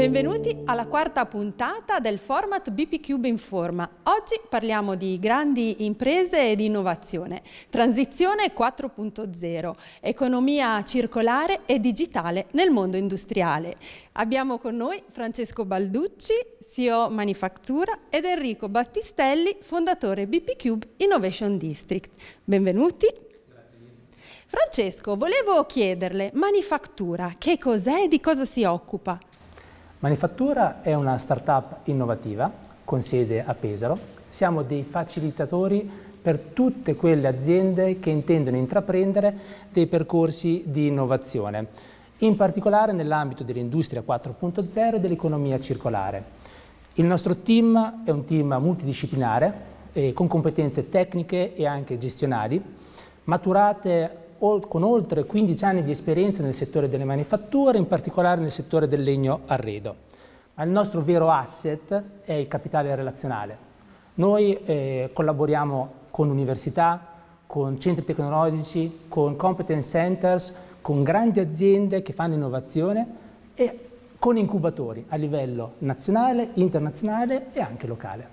Benvenuti alla quarta puntata del format BP Cube Informa. Oggi parliamo di grandi imprese e di innovazione, transizione 4.0, economia circolare e digitale nel mondo industriale. Abbiamo con noi Francesco Balducci, CEO Manifattura, ed Enrico Battistelli, fondatore BP Cube Innovation District. Benvenuti. Francesco, volevo chiederle, Manifattura, che cos'è e di cosa si occupa? Manifattura è una startup innovativa con sede a Pesaro. Siamo dei facilitatori per tutte quelle aziende che intendono intraprendere dei percorsi di innovazione, in particolare nell'ambito dell'industria 4.0 e dell'economia circolare. Il nostro team è un team multidisciplinare con competenze tecniche e anche gestionali, maturate con oltre 15 anni di esperienza nel settore delle manifatture, in particolare nel settore del legno arredo. Ma il nostro vero asset è il capitale relazionale. Noi collaboriamo con università, con centri tecnologici, con competence centers, con grandi aziende che fanno innovazione e con incubatori a livello nazionale, internazionale e anche locale.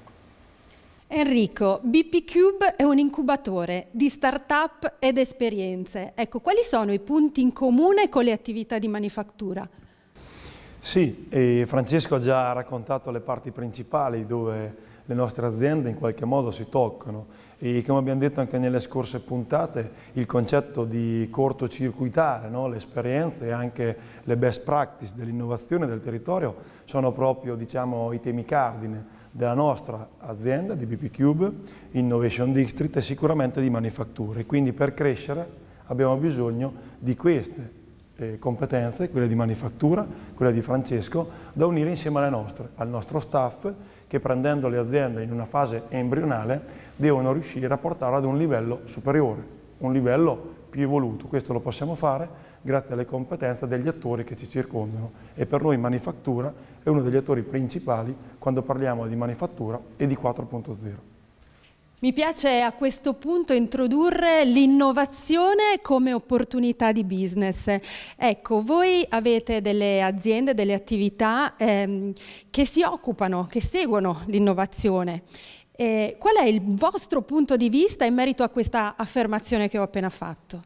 Enrico, BP Cube è un incubatore di start-up ed esperienze. Ecco, quali sono i punti in comune con le attività di manifattura? Sì, Francesco ha già raccontato le parti principali dove le nostre aziende in qualche modo si toccano e come abbiamo detto anche nelle scorse puntate il concetto di cortocircuitare, no? Le esperienze e anche le best practice dell'innovazione del territorio sono proprio, diciamo, i temi cardine della nostra azienda di BP Cube Innovation District e sicuramente di manifatture. Quindi per crescere abbiamo bisogno di queste competenze, quelle di manifattura, quelle di Francesco, da unire insieme alle nostre, al nostro staff che prendendo le aziende in una fase embrionale devono riuscire a portarle ad un livello superiore, un livello più evoluto. Questo lo possiamo fare grazie alle competenze degli attori che ci circondano e per noi manifattura è uno degli attori principali quando parliamo di manifattura e di 4.0. Mi piace a questo punto introdurre l'innovazione come opportunità di business. Ecco, voi avete delle aziende, delle attività che si occupano, che seguono l'innovazione. Qual è il vostro punto di vista in merito a questa affermazione che ho appena fatto?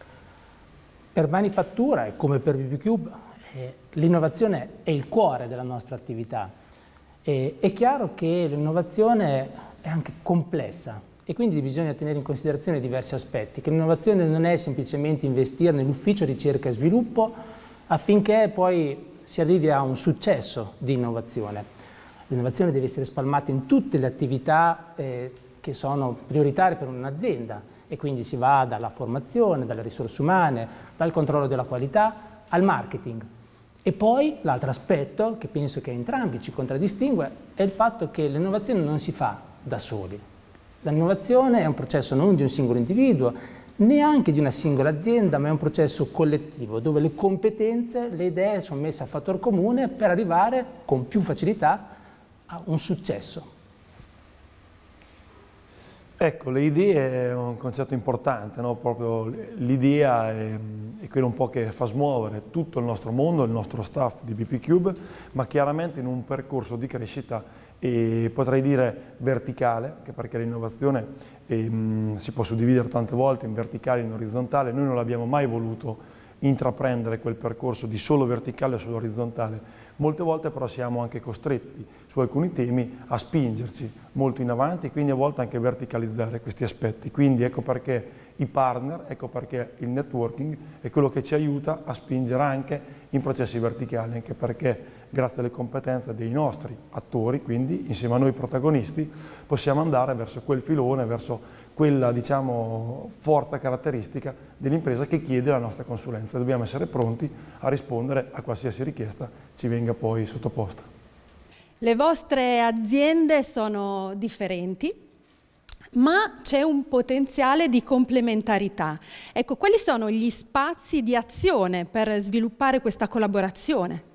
Per Manifattura, e come per BP Cube, l'innovazione è il cuore della nostra attività. È chiaro che l'innovazione è anche complessa e quindi bisogna tenere in considerazione diversi aspetti, che l'innovazione non è semplicemente investire nell'ufficio ricerca e sviluppo affinché poi si arrivi a un successo di innovazione. L'innovazione deve essere spalmata in tutte le attività che sono prioritarie per un'azienda e quindi si va dalla formazione, dalle risorse umane, dal controllo della qualità al marketing. E poi l'altro aspetto, che penso che entrambi ci contraddistingue, è il fatto che l'innovazione non si fa da soli. L'innovazione è un processo non di un singolo individuo, neanche di una singola azienda, ma è un processo collettivo, dove le competenze, le idee sono messe a fattor comune per arrivare con più facilità a un successo. Ecco, le idee è un concetto importante, no? Proprio l'idea è quello un po' che fa smuovere tutto il nostro mondo, il nostro staff di BP Cube, ma chiaramente in un percorso di crescita e potrei dire verticale, perché l'innovazione si può suddividere tante volte in verticale e in orizzontale. Noi non l'abbiamo mai voluto intraprendere quel percorso di solo verticale o solo orizzontale. Molte volte però siamo anche costretti su alcuni temi a spingerci molto in avanti e quindi a volte anche verticalizzare questi aspetti. Quindi ecco perché i partner, ecco perché il networking è quello che ci aiuta a spingere anche in processi verticali, anche perché grazie alle competenze dei nostri attori, quindi insieme a noi protagonisti, possiamo andare verso quel filone, verso quella, diciamo, forza caratteristica dell'impresa che chiede la nostra consulenza. Dobbiamo essere pronti a rispondere a qualsiasi richiesta ci venga poi sottoposta. Le vostre aziende sono differenti, ma c'è un potenziale di complementarità. Ecco, quali sono gli spazi di azione per sviluppare questa collaborazione?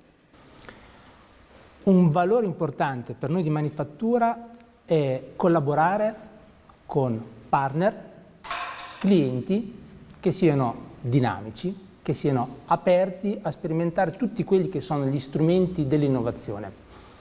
Un valore importante per noi di Manifattura è collaborare con partner, clienti che siano dinamici, che siano aperti a sperimentare tutti quelli che sono gli strumenti dell'innovazione.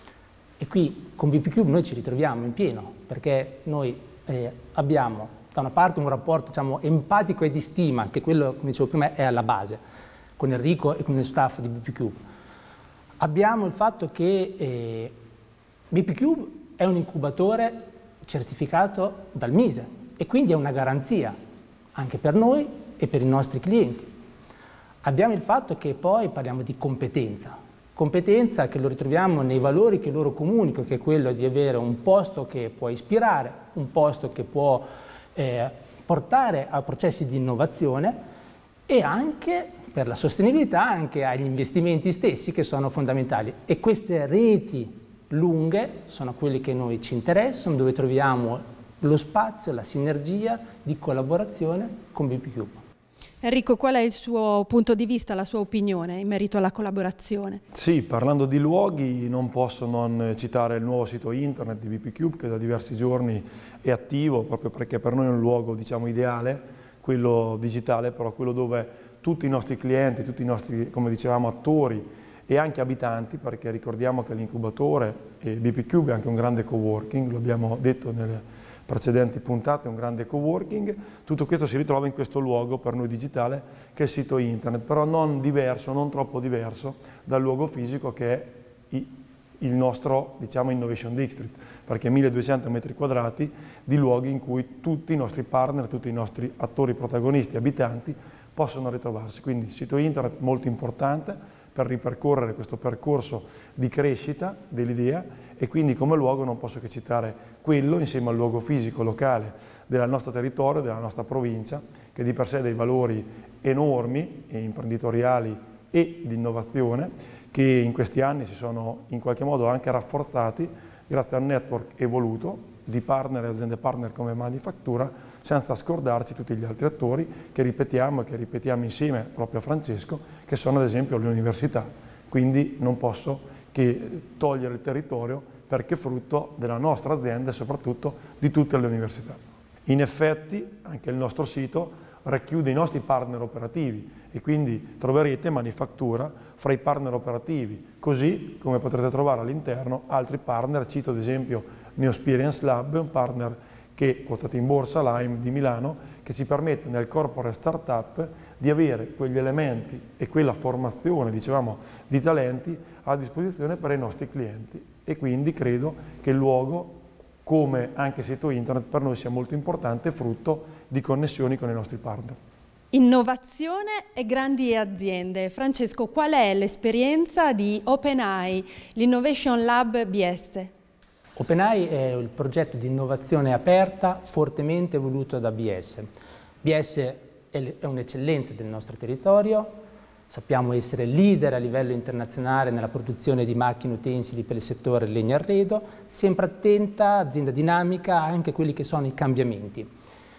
E qui con BP Cube noi ci ritroviamo in pieno, perché noi abbiamo da una parte un rapporto, diciamo, empatico e di stima, che quello, come dicevo prima, è alla base, con Enrico e con il staff di BP Cube. Abbiamo il fatto che BP Cube è un incubatore certificato dal MISE e quindi è una garanzia anche per noi e per i nostri clienti. Abbiamo il fatto che poi parliamo di competenza che lo ritroviamo nei valori che loro comunicano, che è quello di avere un posto che può ispirare, un posto che può portare a processi di innovazione e anche per la sostenibilità, anche agli investimenti stessi che sono fondamentali. E queste reti lunghe sono quelle che noi ci interessano, dove troviamo lo spazio, la sinergia di collaborazione con BP Cube. Enrico, qual è il suo punto di vista, la sua opinione in merito alla collaborazione? Sì, parlando di luoghi non posso non citare il nuovo sito internet di BP Cube, che da diversi giorni è attivo, proprio perché per noi è un luogo, diciamo, ideale, quello digitale, però quello dove tutti i nostri clienti, tutti i nostri, come dicevamo, attori e anche abitanti, perché ricordiamo che l'incubatore e BP Cube è anche un grande coworking, lo abbiamo detto nelle precedenti puntate, un grande coworking, tutto questo si ritrova in questo luogo per noi digitale che è il sito internet, però non diverso, non troppo diverso dal luogo fisico che è il nostro, diciamo, Innovation District, perché 1200 metri quadrati di luoghi in cui tutti i nostri partner, tutti i nostri attori protagonisti, abitanti possono ritrovarsi, quindi sito internet molto importante per ripercorrere questo percorso di crescita dell'idea e quindi come luogo non posso che citare quello insieme al luogo fisico locale del nostro territorio, della nostra provincia, che di per sé ha dei valori enormi e imprenditoriali e di innovazione che in questi anni si sono in qualche modo anche rafforzati grazie a un network evoluto di partner e aziende partner come Manifattura, senza scordarci tutti gli altri attori che ripetiamo insieme proprio a Francesco, che sono ad esempio le università. Quindi non posso che togliere il territorio perché è frutto della nostra azienda e soprattutto di tutte le università. In effetti anche il nostro sito racchiude i nostri partner operativi e quindi troverete Manifattura fra i partner operativi, così come potrete trovare all'interno altri partner. Cito ad esempio Neosperience Lab, un partner che è quotato in borsa, Lime di Milano, che ci permette nel corporate startup di avere quegli elementi e quella formazione, dicevamo, di talenti a disposizione per i nostri clienti. E quindi credo che il luogo, come anche sito internet, per noi sia molto importante, frutto di connessioni con i nostri partner. Innovazione e grandi aziende. Francesco, qual è l'esperienza di OpenAI, l'Innovation Lab BS? OpenAI è il progetto di innovazione aperta fortemente voluto da BS. BS è un'eccellenza del nostro territorio, sappiamo essere leader a livello internazionale nella produzione di macchine utensili per il settore legno arredo, sempre attenta, azienda dinamica anche a quelli che sono i cambiamenti.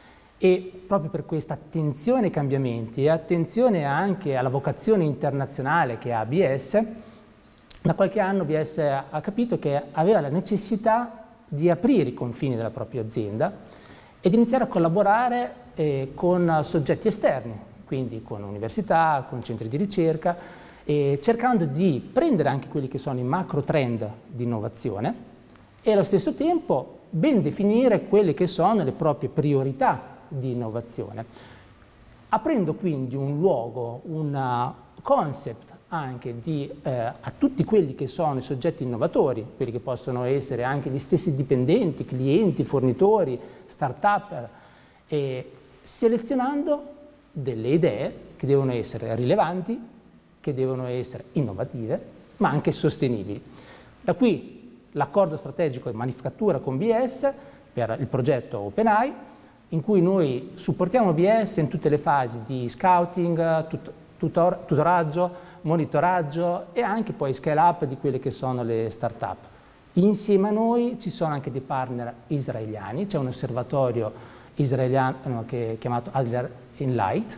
E proprio per questa attenzione ai cambiamenti e attenzione anche alla vocazione internazionale che ha BS, da qualche anno BS ha capito che aveva la necessità di aprire i confini della propria azienda e di iniziare a collaborare con soggetti esterni, quindi con università, con centri di ricerca, cercando di prendere anche quelli che sono i macro trend di innovazione e allo stesso tempo ben definire quelle che sono le proprie priorità di innovazione, aprendo quindi un luogo, un concept anche a tutti quelli che sono i soggetti innovatori, quelli che possono essere anche gli stessi dipendenti, clienti, fornitori, start-up, e selezionando delle idee che devono essere rilevanti, che devono essere innovative, ma anche sostenibili. Da qui l'accordo strategico di Manifattura con BS per il progetto OpenAI, in cui noi supportiamo BS in tutte le fasi di scouting, tutoraggio, monitoraggio e anche poi scale up di quelle che sono le start-up. Insieme a noi ci sono anche dei partner israeliani, c'è un osservatorio israeliano che è chiamato Adler Inlight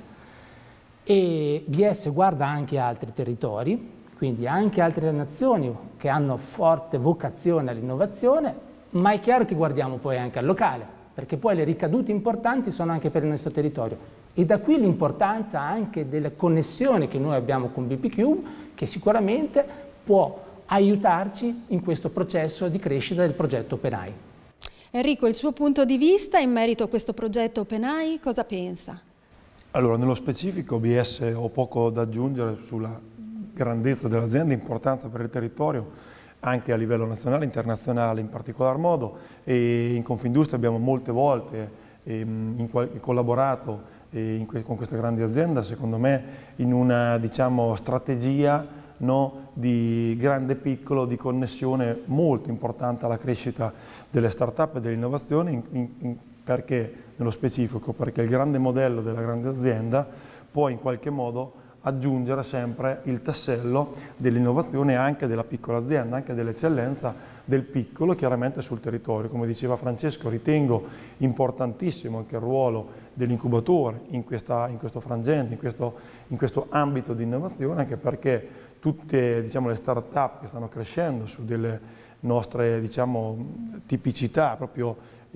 e BS guarda anche altri territori, quindi anche altre nazioni che hanno forte vocazione all'innovazione, ma è chiaro che guardiamo poi anche al locale, perché poi le ricadute importanti sono anche per il nostro territorio. E da qui l'importanza anche della connessione che noi abbiamo con BP Cube, che sicuramente può aiutarci in questo processo di crescita del progetto OpenAI. Enrico, il suo punto di vista in merito a questo progetto OpenAI, cosa pensa? Allora, nello specifico OBS ho poco da aggiungere sulla grandezza dell'azienda, importanza per il territorio, anche a livello nazionale e internazionale in particolar modo, e in Confindustria abbiamo molte volte collaborato con questa grande azienda, secondo me in una, diciamo, strategia, no, di grande piccolo, di connessione molto importante alla crescita delle start-up e dell'innovazione, perché nello specifico, perché il grande modello della grande azienda può in qualche modo aggiungere sempre il tassello dell'innovazione anche della piccola azienda, anche dell'eccellenza del piccolo, chiaramente sul territorio. Come diceva Francesco, ritengo importantissimo anche il ruolo dell'incubatore in questo frangente, in questo ambito di innovazione, anche perché tutte, diciamo, le start-up che stanno crescendo su delle nostre, diciamo, tipicità proprio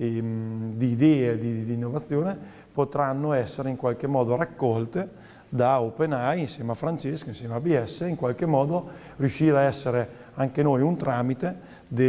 di idee di innovazione potranno essere in qualche modo raccolte da OpenAI insieme a Francesco, insieme a ABS, in qualche modo riuscire a essere anche noi un tramite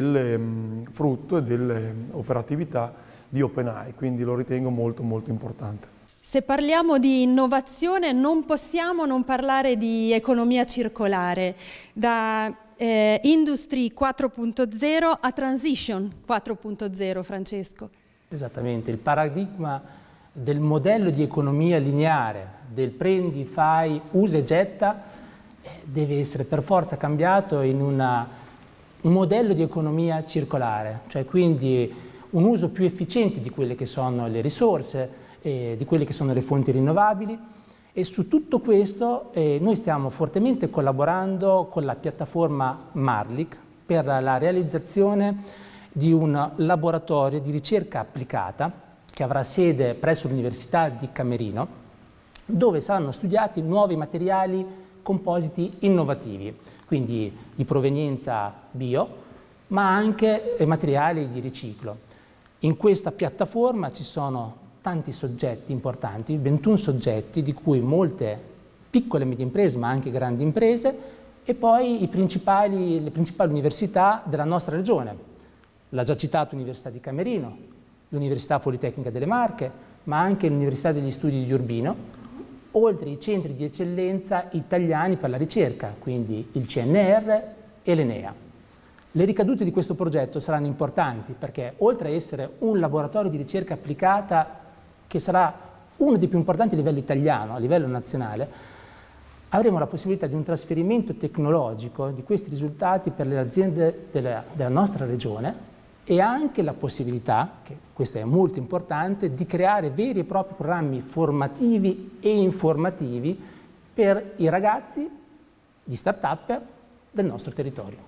del frutto e dell'operatività di OpenAI, quindi lo ritengo molto molto importante. Se parliamo di innovazione non possiamo non parlare di economia circolare, da Industry 4.0 a Transition 4.0, Francesco. Esattamente, il paradigma del modello di economia lineare, del prendi, fai, usa e getta, deve essere per forza cambiato in un modello di economia circolare, cioè quindi un uso più efficiente di quelle che sono le risorse, di quelle che sono le fonti rinnovabili, e su tutto questo noi stiamo fortemente collaborando con la piattaforma Marlic per la realizzazione di un laboratorio di ricerca applicata che avrà sede presso l'Università di Camerino, dove saranno studiati nuovi materiali compositi innovativi, quindi di provenienza bio, ma anche materiali di riciclo. In questa piattaforma ci sono tanti soggetti importanti, 21 soggetti, di cui molte piccole e medie imprese, ma anche grandi imprese, e poi le principali università della nostra regione. L'ha già citato l'Università di Camerino, l'Università Politecnica delle Marche, ma anche l'Università degli Studi di Urbino, oltre ai centri di eccellenza italiani per la ricerca, quindi il CNR e l'Enea. Le ricadute di questo progetto saranno importanti perché, oltre a essere un laboratorio di ricerca applicata che sarà uno dei più importanti a livello italiano, a livello nazionale, avremo la possibilità di un trasferimento tecnologico di questi risultati per le aziende della nostra regione, e anche la possibilità, che questo è molto importante, di creare veri e propri programmi formativi e informativi per i ragazzi, gli start-up del nostro territorio.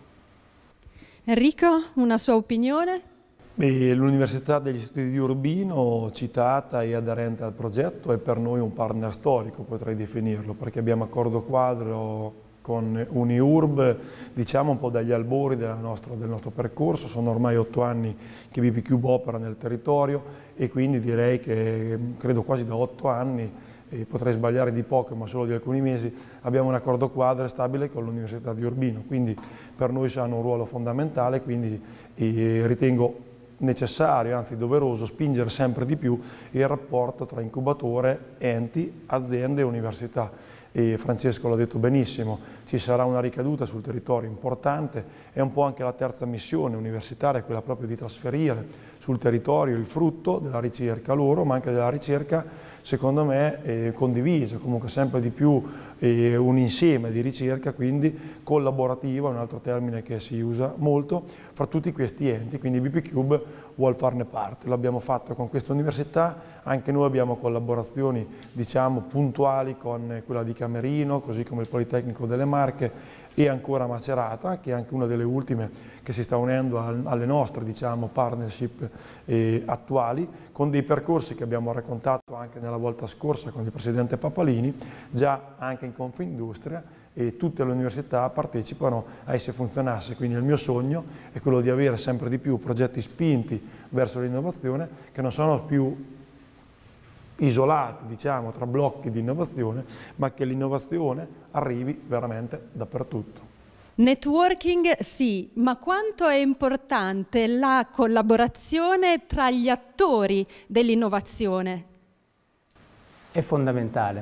Enrico, una sua opinione? L'Università degli Studi di Urbino, citata e aderente al progetto, è per noi un partner storico, potrei definirlo, perché abbiamo accordo quadro con Uniurb, diciamo un po' dagli albori del nostro percorso. Sono ormai 8 anni che BP Cube opera nel territorio e quindi direi che, credo quasi da 8 anni, potrei sbagliare di poco ma solo di alcuni mesi, abbiamo un accordo quadro stabile con l'Università di Urbino, quindi per noi hanno un ruolo fondamentale, quindi ritengo necessario, anzi doveroso, spingere sempre di più il rapporto tra incubatore, enti, aziende e università. E Francesco l'ha detto benissimo, ci sarà una ricaduta sul territorio importante, è un po' anche la terza missione universitaria, quella proprio di trasferire sul territorio il frutto della ricerca loro, ma anche della ricerca, secondo me, condivisa, comunque sempre di più un insieme di ricerca, quindi collaborativa, un altro termine che si usa molto, fra tutti questi enti, quindi BP Cube vuol farne parte. L'abbiamo fatto con questa università, anche noi abbiamo collaborazioni, diciamo, puntuali con quella di Camerino, così come il Politecnico delle Marche e ancora Macerata, che è anche una delle ultime che si sta unendo alle nostre, diciamo, partnership attuali, con dei percorsi che abbiamo raccontato anche nella volta scorsa con il Presidente Papalini, già anche in Confindustria, e tutte le università partecipano a esse funzionasse. Quindi il mio sogno è quello di avere sempre di più progetti spinti verso l'innovazione, che non sono più isolati, diciamo, tra blocchi di innovazione, ma che l'innovazione arrivi veramente dappertutto. Networking sì, ma quanto è importante la collaborazione tra gli attori dell'innovazione? È fondamentale.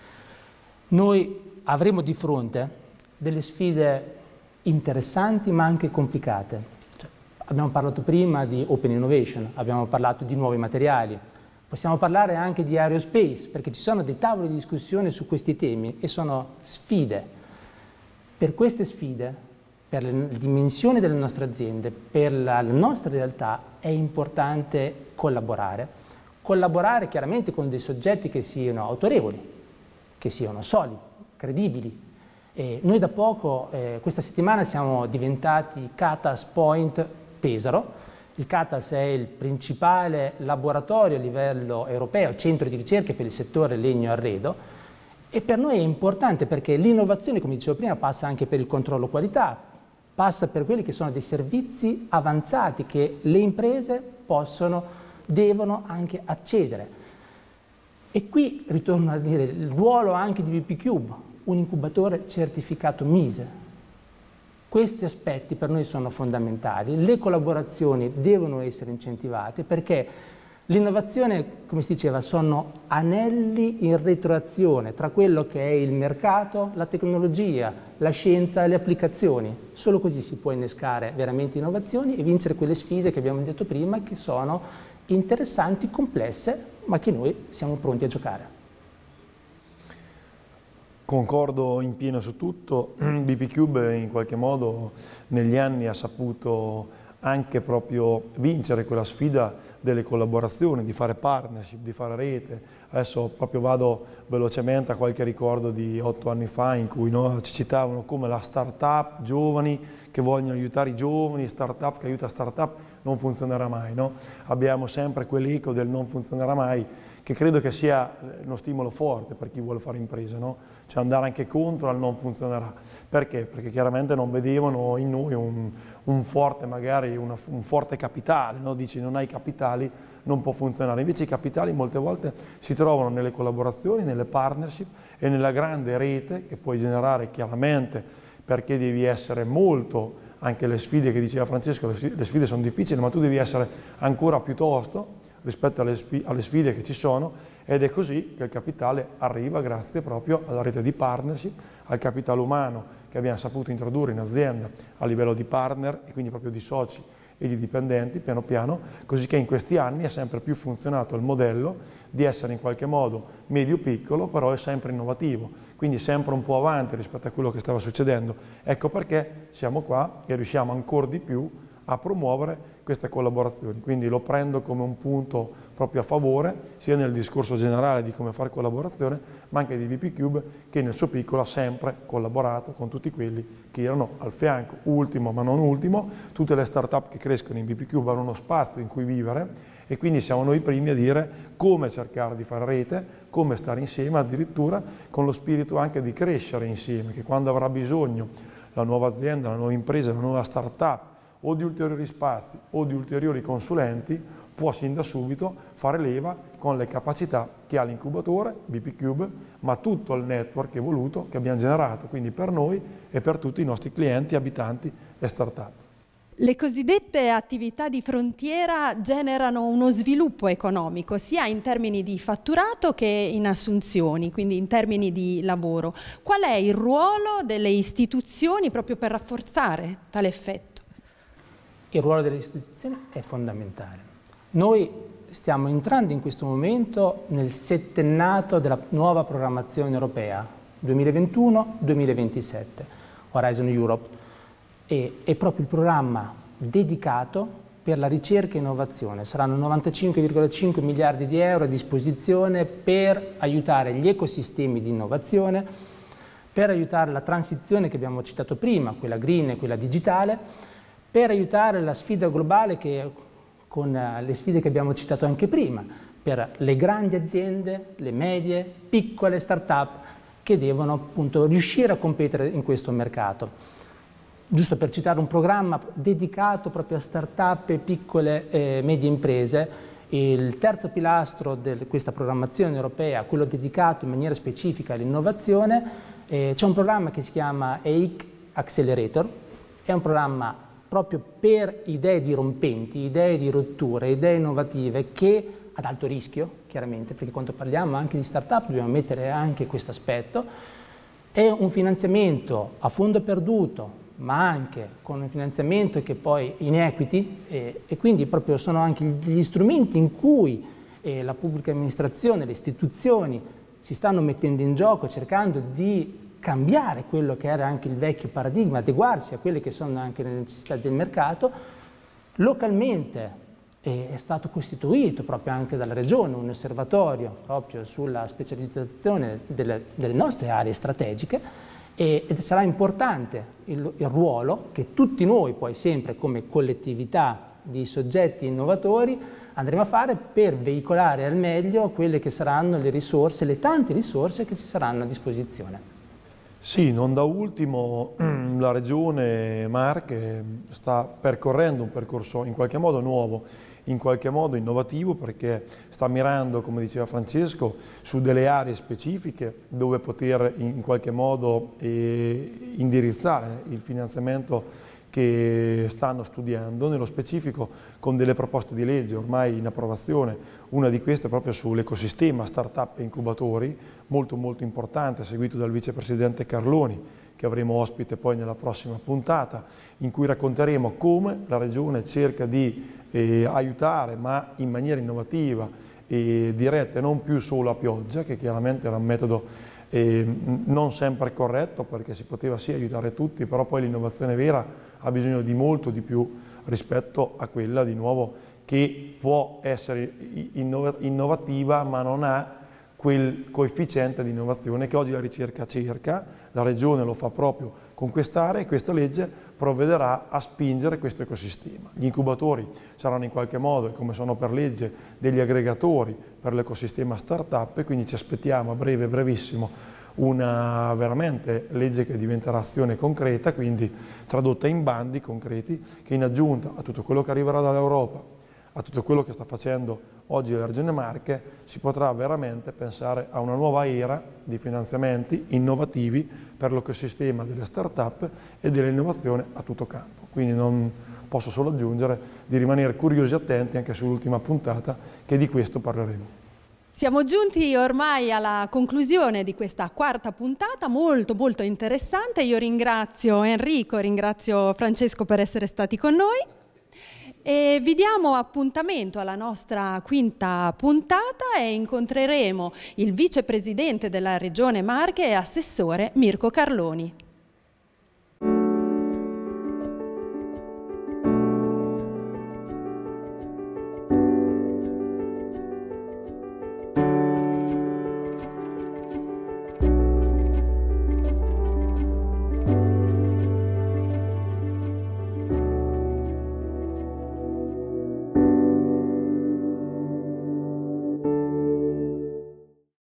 Noi avremo di fronte delle sfide interessanti ma anche complicate. Abbiamo parlato prima di open innovation, abbiamo parlato di nuovi materiali, possiamo parlare anche di aerospace, perché ci sono dei tavoli di discussione su questi temi e sono sfide. Per queste sfide, per le dimensioni delle nostre aziende, per la nostra realtà, è importante collaborare. Collaborare chiaramente con dei soggetti che siano autorevoli, che siano solidi, credibili. E noi da poco, questa settimana, siamo diventati CATAS Point Pesaro. Il CATAS è il principale laboratorio a livello europeo, centro di ricerche per il settore legno e arredo, e per noi è importante perché l'innovazione, come dicevo prima, passa anche per il controllo qualità, passa per quelli che sono dei servizi avanzati che le imprese devono anche accedere. E qui ritorno a dire il ruolo anche di BP Cube, un incubatore certificato MISE. Questi aspetti per noi sono fondamentali, le collaborazioni devono essere incentivate perché l'innovazione, come si diceva, sono anelli in retroazione tra quello che è il mercato, la tecnologia, la scienza e le applicazioni. Solo così si può innescare veramente innovazioni e vincere quelle sfide che abbiamo detto prima, che sono interessanti, complesse, ma che noi siamo pronti a giocare. Concordo in pieno su tutto. BP Cube in qualche modo negli anni ha saputo anche proprio vincere quella sfida delle collaborazioni, di fare partnership, di fare rete. Adesso proprio vado velocemente a qualche ricordo di 8 anni fa in cui ci citavano come la start-up, giovani che vogliono aiutare i giovani, start-up che aiuta start-up, non funzionerà mai, no? Abbiamo sempre quell'eco del non funzionerà mai, che credo che sia uno stimolo forte per chi vuole fare impresa, no? Cioè andare anche contro al non funzionerà. Perché? Perché chiaramente non vedevano in noi un forte, magari un forte capitale, no? Dici non hai capitali, non può funzionare. Invece i capitali molte volte si trovano nelle collaborazioni, nelle partnership e nella grande rete che puoi generare chiaramente, perché devi essere molto, anche le sfide che diceva Francesco, le sfide sono difficili, ma tu devi essere ancora più tosto rispetto alle sfide che ci sono, ed è così che il capitale arriva grazie proprio alla rete di partnership, al capitale umano che abbiamo saputo introdurre in azienda a livello di partner e quindi proprio di soci e di dipendenti piano piano, così che in questi anni è sempre più funzionato il modello di essere in qualche modo medio-piccolo, però è sempre innovativo, quindi sempre un po' avanti rispetto a quello che stava succedendo. Ecco perché siamo qua e riusciamo ancora di più a promuovere queste collaborazioni, quindi lo prendo come un punto proprio a favore, sia nel discorso generale di come fare collaborazione, ma anche di BP Cube, che nel suo piccolo ha sempre collaborato con tutti quelli che erano al fianco. Ultimo ma non ultimo, tutte le start-up che crescono in BP Cube hanno uno spazio in cui vivere e quindi siamo noi i primi a dire come cercare di fare rete, come stare insieme, addirittura con lo spirito anche di crescere insieme, che quando avrà bisogno la nuova azienda, la nuova impresa, la nuova start-up o di ulteriori spazi o di ulteriori consulenti, può sin da subito fare leva con le capacità che ha l'incubatore, BP Cube, ma tutto il network evoluto che abbiamo generato, quindi per noi e per tutti i nostri clienti, abitanti e start-up. Le cosiddette attività di frontiera generano uno sviluppo economico, sia in termini di fatturato che in assunzioni, quindi in termini di lavoro. Qual è il ruolo delle istituzioni proprio per rafforzare tale effetto? Il ruolo delle istituzioni è fondamentale. Noi stiamo entrando in questo momento nel settennato della nuova programmazione europea 2021-2027, Horizon Europe, e è proprio il programma dedicato per la ricerca e innovazione. Saranno 95,5 miliardi di euro a disposizione per aiutare gli ecosistemi di innovazione, per aiutare la transizione che abbiamo citato prima, quella green e quella digitale, per aiutare la sfida globale con le sfide che abbiamo citato anche prima, per le grandi aziende, le medie, piccole start-up che devono appunto riuscire a competere in questo mercato. giusto per citare un programma dedicato proprio a start-up e piccole e medie imprese. Il terzo pilastro di questa programmazione europea, quello dedicato in maniera specifica all'innovazione, c'è un programma che si chiama EIC Accelerator, è un programma proprio per idee dirompenti, idee di rottura, idee innovative che ad alto rischio, chiaramente, perché quando parliamo anche di start-up dobbiamo mettere anche questo aspetto, è un finanziamento a fondo perduto, ma anche con un finanziamento che poi in equity e quindi proprio sono anche gli strumenti in cui la pubblica amministrazione, le istituzioni si stanno mettendo in gioco cercando di cambiare quello che era anche il vecchio paradigma, adeguarsi a quelle che sono anche le necessità del mercato. Localmente è stato costituito proprio anche dalla Regione un osservatorio proprio sulla specializzazione delle nostre aree strategiche ed sarà importante il ruolo che tutti noi poi sempre come collettività di soggetti innovatori andremo a fare per veicolare al meglio quelle che saranno le risorse, le tante risorse che ci saranno a disposizione. Sì, non da ultimo la Regione Marche sta percorrendo un percorso in qualche modo nuovo, in qualche modo innovativo, perché sta mirando, come diceva Francesco, su delle aree specifiche dove poter in qualche modo indirizzare il finanziamento che stanno studiando, nello specifico con delle proposte di legge ormai in approvazione, una di queste proprio sull'ecosistema startup e incubatori, molto importante, seguito dal vicepresidente Carloni, che avremo ospite poi nella prossima puntata, in cui racconteremo come la Regione cerca di aiutare, ma in maniera innovativa e diretta, e non più solo a pioggia, che chiaramente era un metodo non sempre corretto, perché si poteva sì aiutare tutti, però poi l'innovazione vera ha bisogno di molto di più rispetto a quella di nuovo che può essere innovativa ma non ha quel coefficiente di innovazione che oggi la ricerca cerca. La Regione lo fa proprio con quest'area e questa legge provvederà a spingere questo ecosistema. Gli incubatori saranno in qualche modo, come sono per legge, degli aggregatori per l'ecosistema startup e quindi ci aspettiamo a breve, brevissimo, una veramente legge che diventerà azione concreta, quindi tradotta in bandi concreti, che in aggiunta a tutto quello che arriverà dall'Europa, a tutto quello che sta facendo oggi la Regione Marche, si potrà veramente pensare a una nuova era di finanziamenti innovativi per l'ecosistema delle start-up e dell'innovazione a tutto campo. Quindi non posso solo aggiungere di rimanere curiosi e attenti anche sull'ultima puntata, che di questo parleremo. Siamo giunti ormai alla conclusione di questa quarta puntata, molto interessante. Io ringrazio Enrico, ringrazio Francesco per essere stati con noi e vi diamo appuntamento alla nostra quinta puntata e incontreremo il vicepresidente della Regione Marche e assessore Mirko Carloni.